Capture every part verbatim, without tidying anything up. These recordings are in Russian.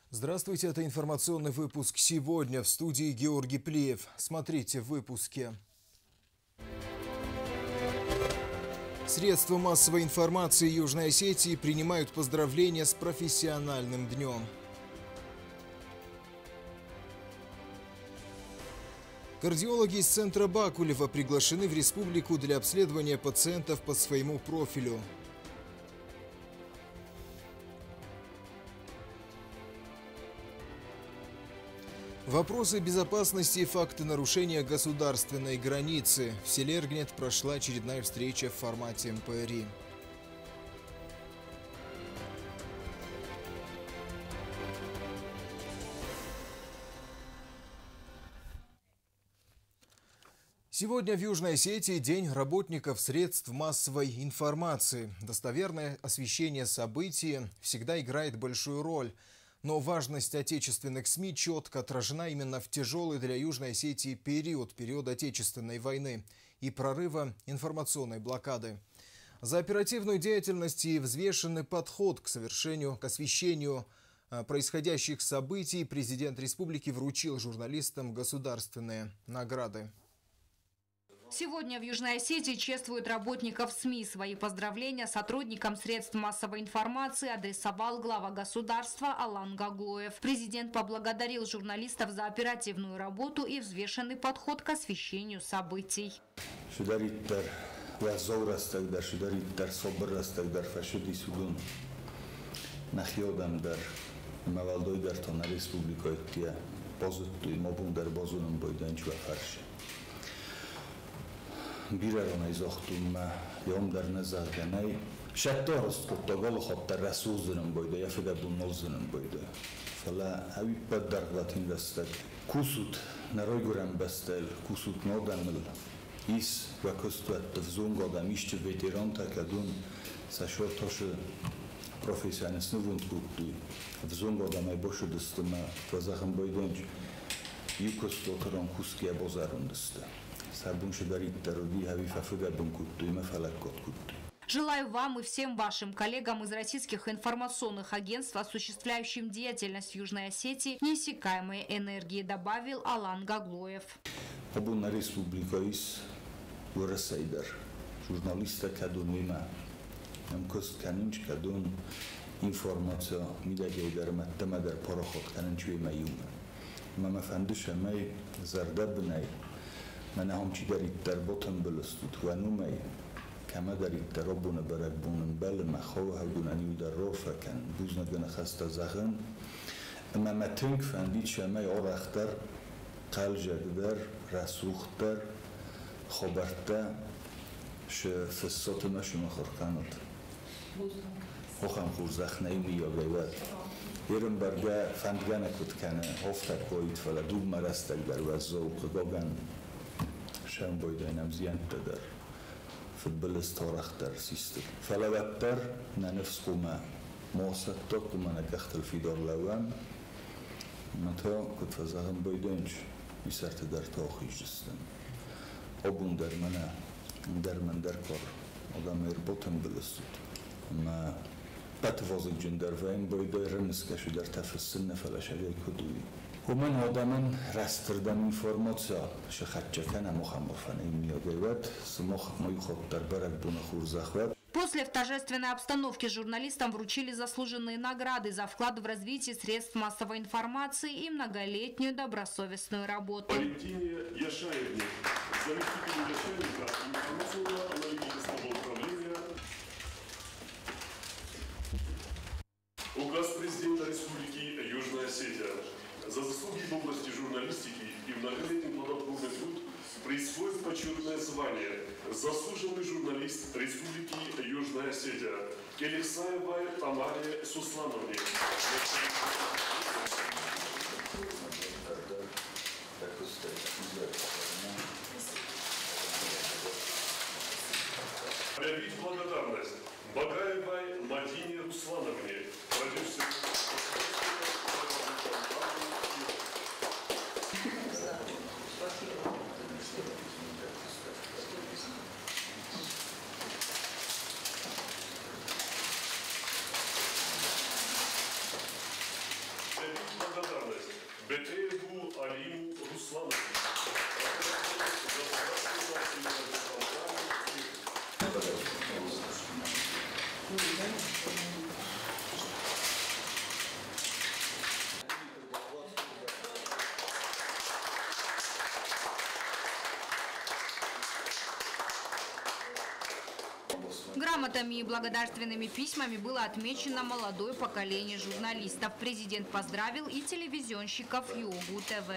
Здравствуйте, это информационный выпуск сегодня. В студии Георгий Плиев. Смотрите в выпуске. Средства массовой информации Южной Осетии принимают поздравления с профессиональным днем. Кардиологи из центра Бакулева приглашены в республику для обследования пациентов по своему профилю. Вопросы безопасности и факты нарушения государственной границы. В селе Эргнет прошла очередная встреча в формате эм пэ эр и. Сегодня в Южной Осетии День работников средств массовой информации. Достоверное освещение событий всегда играет большую роль. Но важность отечественных СМИ четко отражена именно в тяжелый для Южной Осетии период, период Отечественной войны и прорыва информационной блокады. За оперативную деятельность и взвешенный подход к совершению, к освещению происходящих событий президент республики вручил журналистам государственные награды. Сегодня в Южной Осетии чествуют работников СМИ. Свои поздравления сотрудникам средств массовой информации адресовал глава государства Алан Гаглоев. Президент поблагодарил журналистов за оперативную работу и взвешенный подход к освещению событий. بیرون از اختم یوم در نزد کنای شتارست که تقال خود در رسول زنم باید یا فقط دو نل زنم باید فلا هوی بد در غلطین رسته کوسوت نرای گرم بستل کوسوت نادمل ایس و کستوت تفزون قدم ایشت ویتران تکدون سشور تاش پروفیسیونیست نوند کودی تفزون قدم ای باشه دستم و زخم بایدنج یکستوتران کوسکی بازارون دسته. Желаю вам и всем вашим коллегам из российских информационных агентств, осуществляющим деятельность в Южной Осетии, неиссякаемой энергии, добавил Алан Гаглоев. من هم چی دارید در بطن بلستود و نومی کما دارید در ربونه برک بونن بل مخواه هدونانی در رو فکن بوز نگن خسته زخن اما متنگ فندید شمای آرختر قلجگدر رسوختر خبرته ش فسات نشون خورکند خوخم خور زخنه میا گوید یرم برگه فندگه نکود کنه هفتک باید فلا دوب مرستک در وزوق گاگن شام بايدينام زيان تدر في البلس تارختر سيستم فلا بتر ننفس قوما موسطة قوما نكختل في دار لوام متى كنت فزهم بايدينش يسرت در تاخيش جستن أبون در منا در من در كار آدم يربطن بلستود ما بتفاضل جندر وين بايدير نسكشو در تفسن فلا شجاي كدوي ومن آدمن رستردن اینفورماتسیا شخچه کنه مخمرفن این میادیوت سمخ مای خود در برک دون خور زخوت. После в торжественной обстановке журналистам вручили заслуженные награды за вклад в развитие средств массовой информации и многолетнюю добросовестную работу. Валентине Яшаевне, заместителю начальника информационно-аналитического управления. Указ президента Республики Южная Осетия. За заслуги в области журналистики и многолетний плодотворный труд присвоит почетное звание заслуженный журналист Республики Южная Осетия Келексаевой Тамаре Суслановне. Проявить благодарность Багаевой Мадине Руслановне, продюсеру. Грамотами и благодарственными письмами было отмечено молодое поколение журналистов. Президент поздравил и телевизионщиков ЮОГУ ТВ.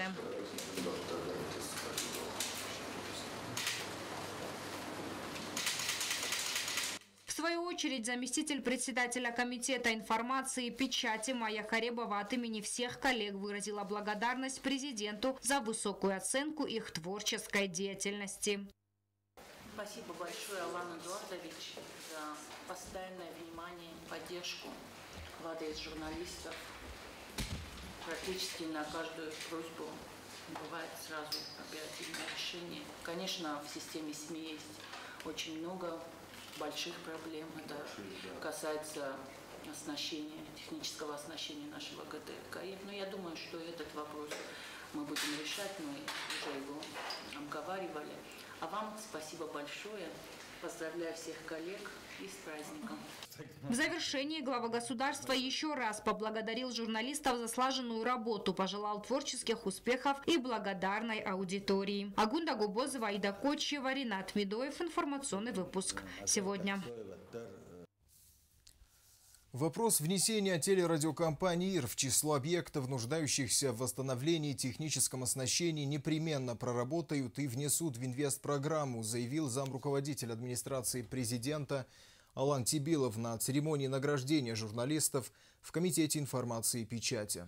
В свою очередь, заместитель председателя комитета информации и печати Майя Харебова от имени всех коллег выразила благодарность президенту за высокую оценку их творческой деятельности. Спасибо большое, Алан Эдуардович, за постоянное внимание, поддержку в адрес журналистов. Практически на каждую просьбу бывает сразу оперативное решение. Конечно, в системе СМИ есть очень много больших проблем. Это касается оснащения, технического оснащения нашего ГТК. Но я думаю, что этот вопрос мы будем решать, мы уже его обговаривали. А вам спасибо большое. Поздравляю всех коллег и с праздником. В завершении глава государства еще раз поблагодарил журналистов за слаженную работу, пожелал творческих успехов и благодарной аудитории. Агунда Губозова, Аида Кочева, Ринат Медоев. Информационный выпуск сегодня. Вопрос внесения телерадиокомпании ИР в число объектов, нуждающихся в восстановлении техническом оснащении, непременно проработают и внесут в инвестпрограмму, заявил замруководитель администрации президента Алан Тибилов на церемонии награждения журналистов в Комитете информации и печати.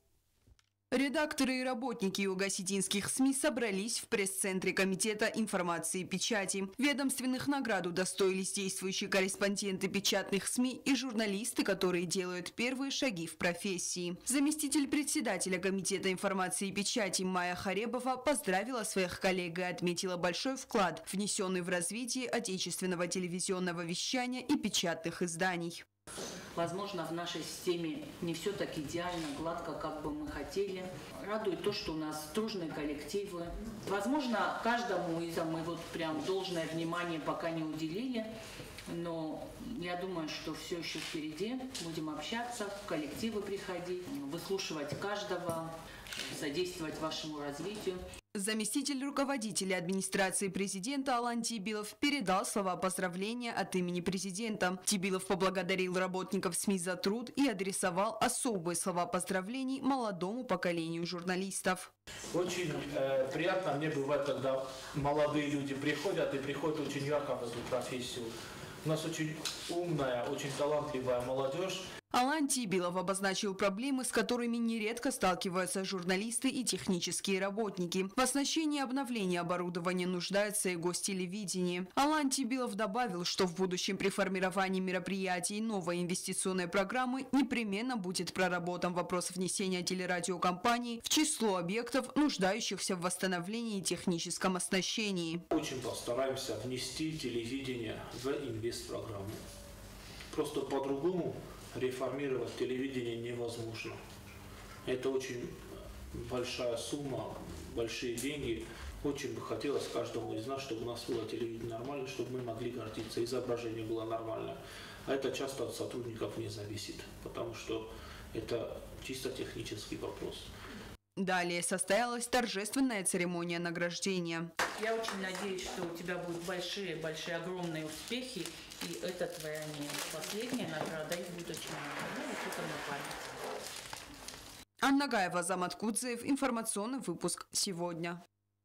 Редакторы и работники юго-осетинских СМИ собрались в пресс-центре Комитета информации и печати. Ведомственных наград удостоились действующие корреспонденты печатных СМИ и журналисты, которые делают первые шаги в профессии. Заместитель председателя Комитета информации и печати Майя Харебова поздравила своих коллег и отметила большой вклад, внесенный в развитие отечественного телевизионного вещания и печатных изданий. Возможно, в нашей системе не все так идеально, гладко, как бы мы хотели. Радует то, что у нас дружные коллективы. Возможно, каждому из них мы вот прям должное внимание пока не уделили. Но я думаю, что все еще впереди. Будем общаться, в коллективы приходить, выслушивать каждого, содействовать вашему развитию. Заместитель руководителя администрации президента Алан Тибилов передал слова поздравления от имени президента. Тибилов поблагодарил работников СМИ за труд и адресовал особые слова поздравлений молодому поколению журналистов. Очень э, приятно мне бывает, когда молодые люди приходят и приходят очень ярко в эту профессию. У нас очень умная, очень талантливая молодежь. Алан Тибилов обозначил проблемы, с которыми нередко сталкиваются журналисты и технические работники. В оснащении и обновлении оборудования нуждается и гостелевидение. Алан Тибилов добавил, что в будущем при формировании мероприятий новой инвестиционной программы непременно будет проработан вопрос внесения телерадиокомпаний в число объектов, нуждающихся в восстановлении и техническом оснащении. Очень постараемся внести телевидение в инвестпрограмму. Просто по-другому реформировать телевидение невозможно. Это очень большая сумма, большие деньги. Очень бы хотелось каждому из нас, чтобы у нас было телевидение нормально, чтобы мы могли гордиться, изображение было нормальное. А это часто от сотрудников не зависит, потому что это чисто технический вопрос. Далее состоялась торжественная церемония награждения. Я очень надеюсь, что у тебя будут большие-большие, огромные успехи, и это твоя не последняя награда, их будет очень много. Ну, вот это на память. Анна Гаева, Азамат Кудзеев. Информационный выпуск сегодня.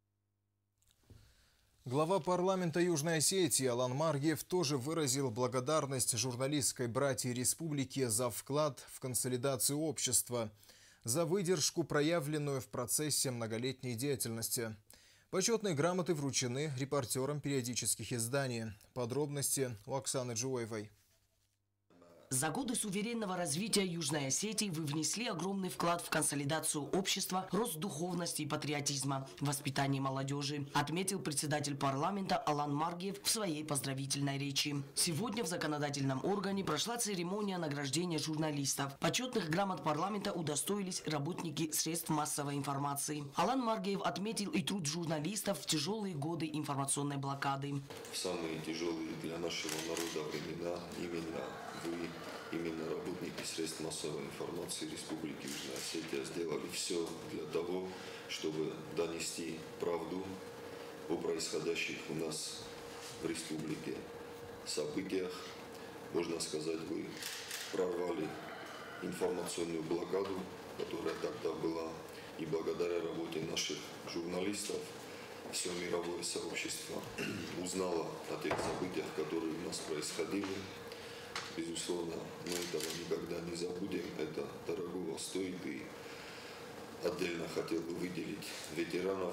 Глава парламента Южной Осетии Алан Маргиев тоже выразил благодарность журналистской братьей республики за вклад в консолидацию общества, за выдержку, проявленную в процессе многолетней деятельности. Почетные грамоты вручены репортерам периодических изданий. Подробности у Оксаны Джуевой. За годы суверенного развития Южной Осетии вы внесли огромный вклад в консолидацию общества, рост духовности и патриотизма, воспитание молодежи, отметил председатель парламента Алан Маргиев в своей поздравительной речи. Сегодня в законодательном органе прошла церемония награждения журналистов. Почетных грамот парламента удостоились работники средств массовой информации. Алан Маргиев отметил и труд журналистов в тяжелые годы информационной блокады. В самые тяжелые для нашего народа времена именно вы, именно работники средств массовой информации Республики Южная Осетия сделали все для того, чтобы донести правду о происходящих у нас в республике событиях, можно сказать, вы прорвали информационную блокаду, которая тогда была, и благодаря работе наших журналистов все мировое сообщество узнало о тех событиях, которые у нас происходили. Безусловно, мы этого никогда не забудем, это дорогого стоит, и отдельно хотел бы выделить ветеранов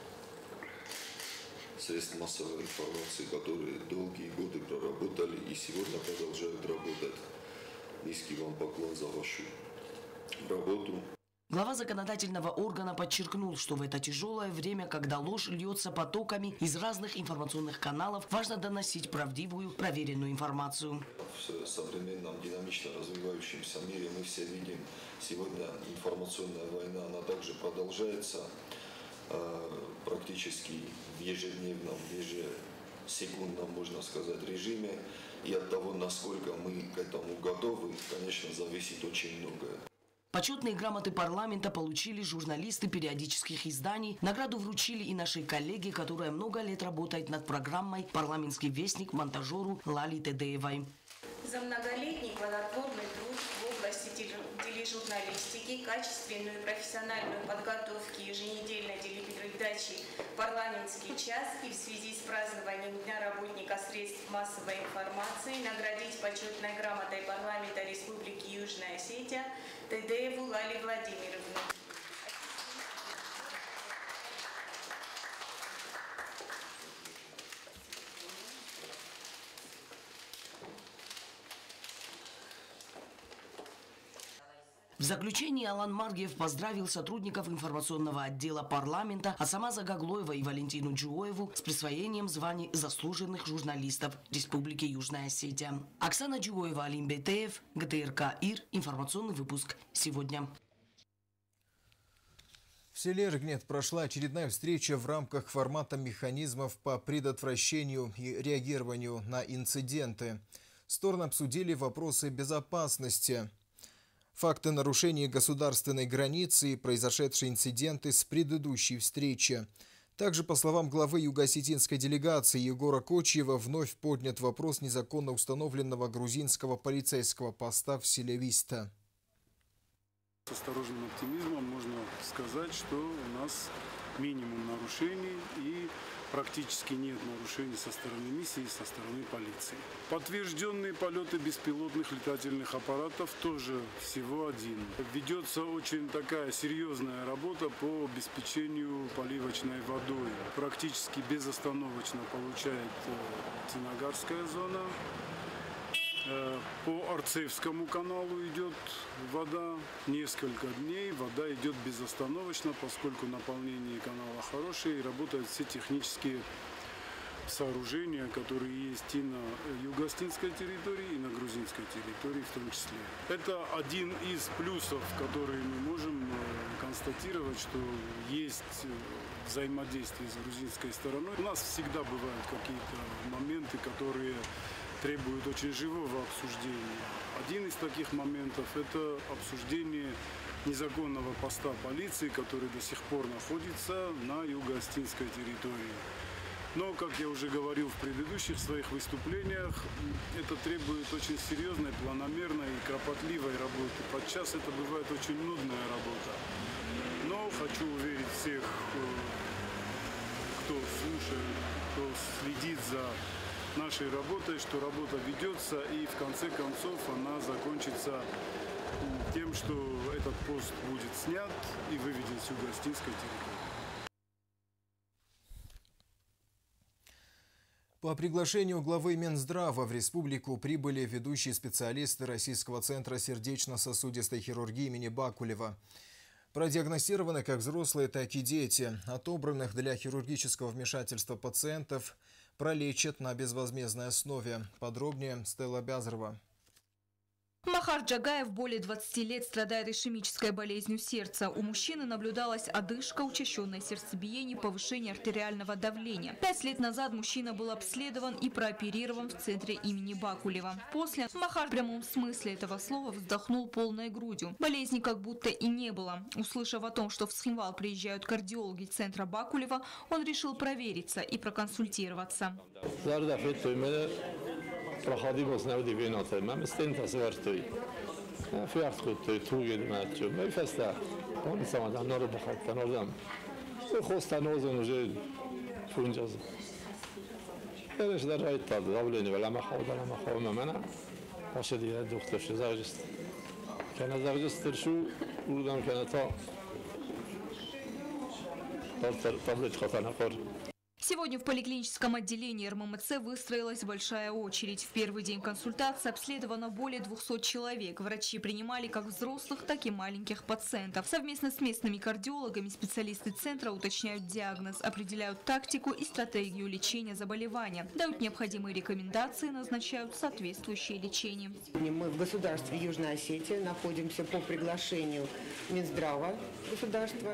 средств массовой информации, которые долгие годы проработали и сегодня продолжают работать. Низкий вам поклон за вашу работу. Глава законодательного органа подчеркнул, что в это тяжелое время, когда ложь льется потоками из разных информационных каналов, важно доносить правдивую, проверенную информацию. В современном динамично развивающемся мире мы все видим, сегодня информационная война, она также продолжается практически в ежедневном, ежесекундном, можно сказать, режиме. И от того, насколько мы к этому готовы, конечно, зависит очень многое. Почетные грамоты парламента получили журналисты периодических изданий. Награду вручили и нашей коллеге, которая много лет работает над программой «Парламентский вестник» монтажеру Лали Тедеевой. За многолетний плодотворный труд в области тележурналистики, качественную и профессиональную подготовку еженедельной телепередачи «Парламентский час» и в связи с празднованием Дня работника средств массовой информации наградить почетной грамотой парламента Республики Южная Осетия Тедееву Лали Владимировну. В заключении Алан Маргиев поздравил сотрудников информационного отдела парламента Асамаза Гаглоева и Валентину Джуоеву с присвоением званий заслуженных журналистов Республики Южная Осетия. Оксана Джуоева, Алим Бетеев, ГТРК ИР. Информационный выпуск сегодня. В селе Эргнет прошла очередная встреча в рамках формата механизмов по предотвращению и реагированию на инциденты. Стороны обсудили вопросы безопасности, факты нарушения государственной границы и произошедшие инциденты с предыдущей встречи. Также, по словам главы юго-осетинской делегации Егора Кочиева, вновь поднят вопрос незаконно установленного грузинского полицейского поста в селе Виста. С осторожным оптимизмом можно сказать, что у нас минимум нарушений и практически нет нарушений со стороны миссии и со стороны полиции. Подтвержденные полеты беспилотных летательных аппаратов тоже всего один. Ведется очень такая серьезная работа по обеспечению поливочной водой. Практически безостановочно получает Тинагарская зона. По Арцевскому каналу идет вода несколько дней. Вода идет безостановочно, поскольку наполнение канала хорошее и работают все технические сооружения, которые есть и на юго-осетинской территории, и на грузинской территории в том числе. Это один из плюсов, которые мы можем констатировать, что есть взаимодействие с грузинской стороной. У нас всегда бывают какие-то моменты, которые требует очень живого обсуждения. Один из таких моментов – это обсуждение незаконного поста полиции, который до сих пор находится на юго-осетинской территории. Но, как я уже говорил в предыдущих своих выступлениях, это требует очень серьезной, планомерной и кропотливой работы. Подчас это бывает очень нудная работа. Но хочу уверить всех, кто слушает, кто следит за нашей работой, что работа ведется, и в конце концов она закончится тем, что этот пост будет снят и выведен с юго-осетинской территории. По приглашению главы Минздрава в республику прибыли ведущие специалисты Российского центра сердечно-сосудистой хирургии имени Бакулева. Продиагностированы как взрослые, так и дети. Отобранных для хирургического вмешательства пациентов пролечат на безвозмездной основе. Подробнее Стелла Бязрова. Махар Джагаев более двадцати лет страдает ишемической болезнью сердца. У мужчины наблюдалась одышка, учащенное сердцебиение, повышение артериального давления. Пять лет назад мужчина был обследован и прооперирован в центре имени Бакулева. После Махар в прямом смысле этого слова вздохнул полной грудью. Болезни как будто и не было. Услышав о том, что в Схимвал приезжают кардиологи центра Бакулева, он решил провериться и проконсультироваться. проходимост навди виноте, маме стента свартуи. Фиартхут тугед матчу, мефеста. Он сама да нору бахат нордам. Хоста нозен уже фунжаз. Элеш да райта давление вала махода ла махома мана. Пошди я доктор шизажист. Kana zargistırшу buradan kanata таблет хатанахор. Сегодня в поликлиническом отделении эр эм эм цэ выстроилась большая очередь. В первый день консультации обследовано более двухсот человек. Врачи принимали как взрослых, так и маленьких пациентов. Совместно с местными кардиологами специалисты центра уточняют диагноз, определяют тактику и стратегию лечения заболевания, дают необходимые рекомендации, назначают соответствующее лечение. Мы в государстве Южная Осетия находимся по приглашению Минздрава государства.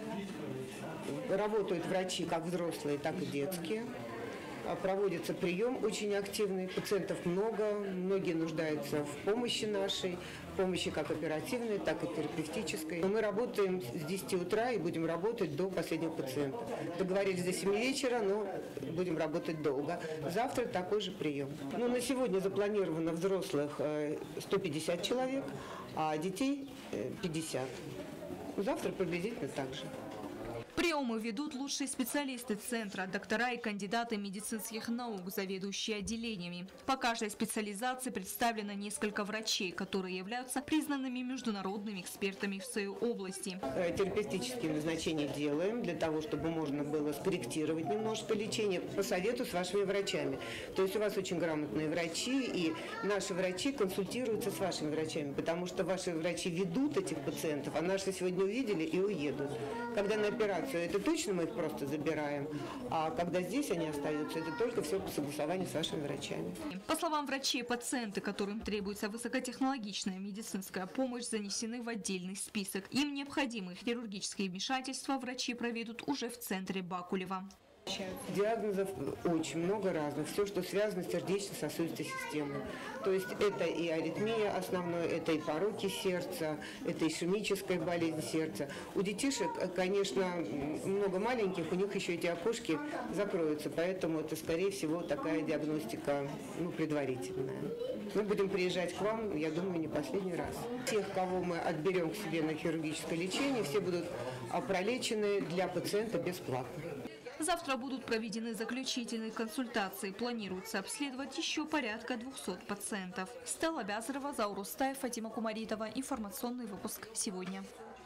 Работают врачи как взрослые, так и детские. Проводится прием очень активный, пациентов много, многие нуждаются в помощи нашей, в помощи как оперативной, так и терапевтической. Мы работаем с десяти утра и будем работать до последнего пациента. Договорились до семи вечера, но будем работать долго. Завтра такой же прием. Ну, на сегодня запланировано взрослых сто пятьдесят человек, а детей пятьдесят. Завтра приблизительно так же. Приемы ведут лучшие специалисты центра, доктора и кандидаты медицинских наук, заведующие отделениями. По каждой специализации представлено несколько врачей, которые являются признанными международными экспертами в своей области. Терапевтические назначения делаем для того, чтобы можно было скорректировать немножко лечение по совету с вашими врачами. То есть у вас очень грамотные врачи, и наши врачи консультируются с вашими врачами, потому что ваши врачи ведут этих пациентов, а наши сегодня увидели и уедут. Когда на операцию, это точно мы их просто забираем, а когда здесь они остаются, это только все по согласованию с вашими врачами. По словам врачей, пациенты, которым требуется высокотехнологичная медицинская помощь, занесены в отдельный список. Им необходимые хирургические вмешательства врачи проведут уже в центре Бакулева. Диагнозов очень много разных, все, что связано с сердечно-сосудистой системой. То есть это и аритмия основной, это и пороки сердца, это ишемическая болезнь сердца. У детишек, конечно, много маленьких, у них еще эти окошки закроются, поэтому это, скорее всего, такая диагностика, ну, предварительная. Мы будем приезжать к вам, я думаю, не последний раз. Тех, кого мы отберем к себе на хирургическое лечение, все будут пролечены для пациента бесплатно. Завтра будут проведены заключительные консультации. Планируется обследовать еще порядка двухсот пациентов. Стелла Бязарова, Заур Устаев, Фатима Кумаритова. Информационный выпуск сегодня.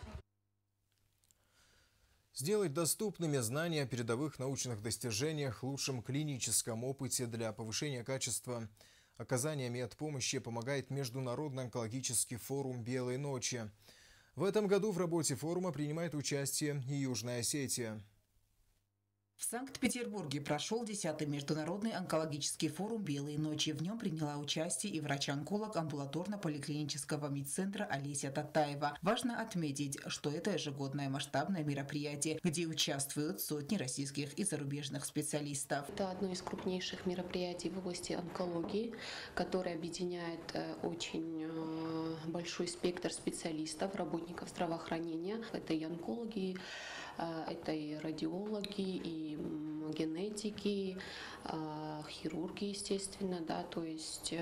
Сделать доступными знания о передовых научных достижениях, лучшем клиническом опыте для повышения качества оказания медпомощи помогает Международный онкологический форум «Белой ночи». В этом году в работе форума принимает участие и Южная Осетия. В Санкт-Петербурге прошел десятый международный онкологический форум «Белые ночи». В нем приняла участие и врач-онколог амбулаторно-поликлинического медцентра Олеся Татаева. Важно отметить, что это ежегодное масштабное мероприятие, где участвуют сотни российских и зарубежных специалистов. Это одно из крупнейших мероприятий в области онкологии, которое объединяет очень большой спектр специалистов, работников здравоохранения. Это и онкологи, это и радиологи, и генетики, хирурги, естественно, да, то есть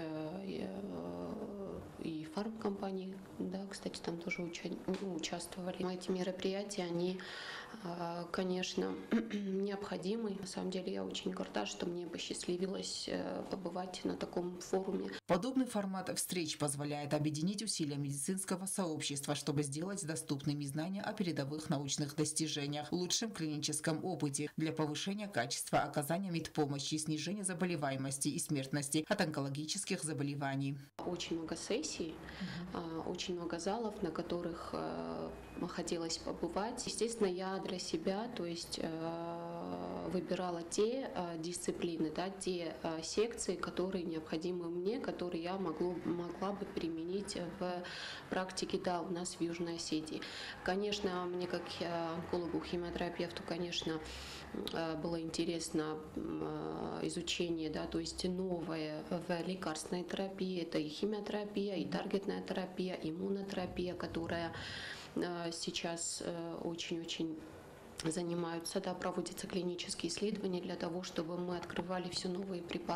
и фармкомпании, да, кстати, там тоже участвовали. Эти мероприятия, они, конечно, необходимы. На самом деле я очень горда, что мне посчастливилось побывать на таком форуме. Подобный формат встреч позволяет объединить усилия медицинского сообщества, чтобы сделать доступными знания о передовых научных достижениях, лучшем клиническом опыте для повышения качества оказания медпомощи и снижения заболеваемости и смертности от онкологических заболеваний. Очень много сессий, mm-hmm. очень много залов, на которых хотелось побывать. Естественно, я для себя, то есть выбирала те дисциплины, да, те секции, которые необходимы мне, которые я могло, могла бы применить в практике, да, у нас в Южной Осетии. Конечно, мне как онкологу, химиотерапевту, конечно, было интересно изучение, да, то есть новое в лекарственной терапии, это и химиотерапия, и таргетная терапия, иммунотерапия, которая сейчас очень-очень занимаются, да, проводятся клинические исследования для того, чтобы мы открывали все новые препараты.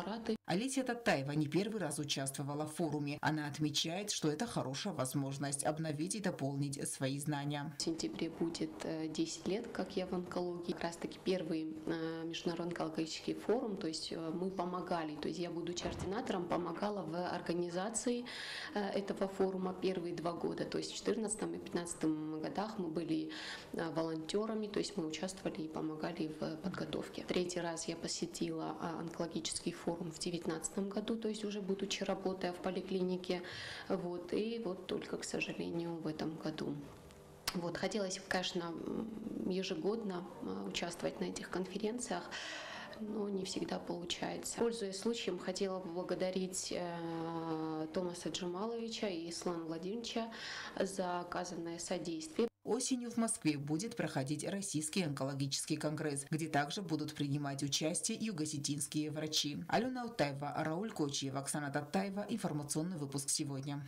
Олеся Таттаева не первый раз участвовала в форуме. Она отмечает, что это хорошая возможность обновить и дополнить свои знания. В сентябре будет десять лет, как я в онкологии. Как раз таки первый международный онкологический форум, то есть мы помогали, то есть я, будучи ординатором, помогала в организации этого форума первые два года. То есть в две тысячи четырнадцатом и две тысячи пятнадцатом годах мы были волонтерами, то есть мы участвовали и помогали в подготовке. Третий раз я посетила онкологический форум в две тысячи девятнадцатом году, то есть уже будучи работая в поликлинике, вот, и вот только, к сожалению, в этом году. Вот, хотелось, конечно, ежегодно участвовать на этих конференциях, но не всегда получается. Пользуясь случаем, хотела бы поблагодарить э, Томаса Джамаловича и Ислама Владимировича за оказанное содействие. Осенью в Москве будет проходить Российский онкологический конгресс, где также будут принимать участие юго-осетинские врачи. Алена Аутаева, Рауль Кочиев, Оксана Таттаева. Информационный выпуск сегодня.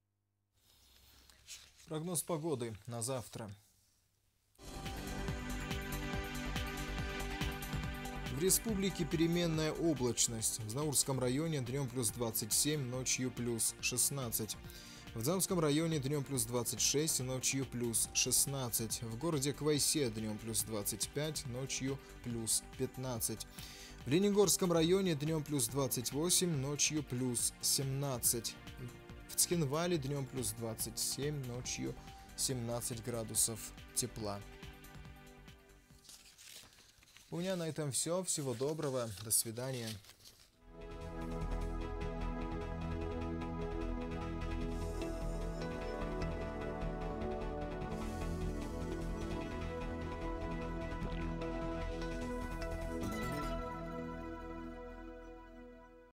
Прогноз погоды на завтра. В республике переменная облачность. В Знаурском районе днем плюс двадцать семь, ночью плюс шестнадцать. В Дзамском районе днем плюс двадцать шесть, ночью плюс шестнадцать. В городе Квайсе днем плюс двадцать пять, ночью плюс пятнадцать. В Ленигорском районе днем плюс двадцать восемь, ночью плюс семнадцать. В Цхинвале днем плюс двадцать семь, ночью семнадцать градусов тепла. У меня на этом все. Всего доброго. До свидания.